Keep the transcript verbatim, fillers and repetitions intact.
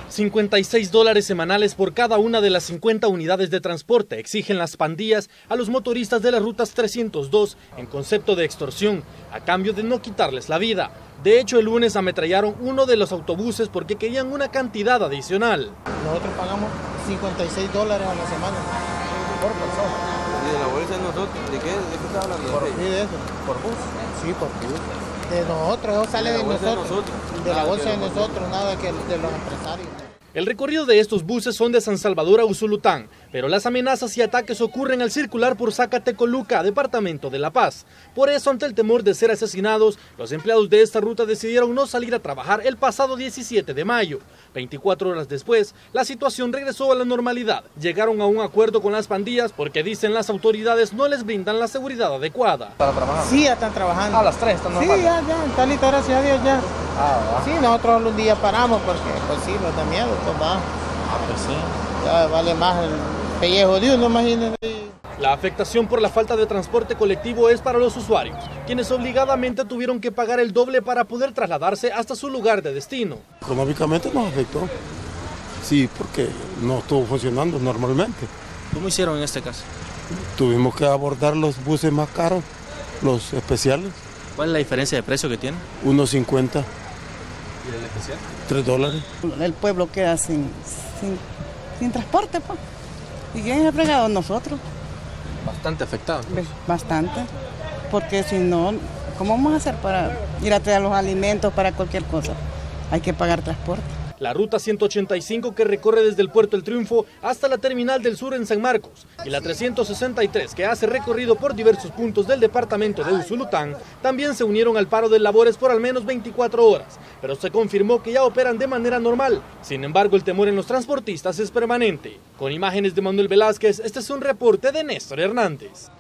cincuenta y seis dólares semanales por cada una de las cincuenta unidades de transporte exigen las pandillas a los motoristas de las rutas trescientos dos en concepto de extorsión, a cambio de no quitarles la vida. De hecho, el lunes ametrallaron uno de los autobuses porque querían una cantidad adicional. Nosotros pagamos cincuenta y seis dólares a la semana por persona. ¿Y de la bolsa de nosotros? ¿De qué, de qué está hablando? Por, sí, de eso. ¿Por bus? Sí, por bus. De nosotros, eso sale de, de nosotros. De, nosotros. de la bolsa de nosotros, nada que de los empresarios. El recorrido de estos buses son de San Salvador a Usulután, pero las amenazas y ataques ocurren al circular por Zacatecoluca, departamento de La Paz. Por eso, ante el temor de ser asesinados, los empleados de esta ruta decidieron no salir a trabajar el pasado diecisiete de mayo. veinticuatro horas después, la situación regresó a la normalidad. Llegaron a un acuerdo con las pandillas porque, dicen las autoridades, no les brindan la seguridad adecuada. ¿Están trabajando? Sí, ya están trabajando. ¿A las tres están trabajando? Sí, ya, ya, está listo, gracias a Dios, ya. Ah, sí, nosotros un día paramos porque, pues sí, nos da miedo, pues va. Ah, pues sí. Ya vale más el pellejo de uno, imagínate. La afectación por la falta de transporte colectivo es para los usuarios, quienes obligadamente tuvieron que pagar el doble para poder trasladarse hasta su lugar de destino. Económicamente nos afectó, sí, porque no estuvo funcionando normalmente. ¿Cómo hicieron en este caso? Tuvimos que abordar los buses más caros, los especiales. ¿Cuál es la diferencia de precio que tiene? uno cincuenta. ¿Y el especial? tres dólares. El pueblo queda sin, sin, sin transporte, pues. ¿Y quién ha fregado? Nosotros. Bastante afectado. Bastante, porque si no, ¿cómo vamos a hacer para ir a traer los alimentos para cualquier cosa? Hay que pagar transporte. La ruta ciento ochenta y cinco, que recorre desde el Puerto El Triunfo hasta la Terminal del Sur en San Marcos, y la trescientos sesenta y tres, que hace recorrido por diversos puntos del departamento de Usulután, también se unieron al paro de labores por al menos veinticuatro horas, pero se confirmó que ya operan de manera normal. Sin embargo, el temor en los transportistas es permanente. Con imágenes de Manuel Velázquez, este es un reporte de Néstor Hernández.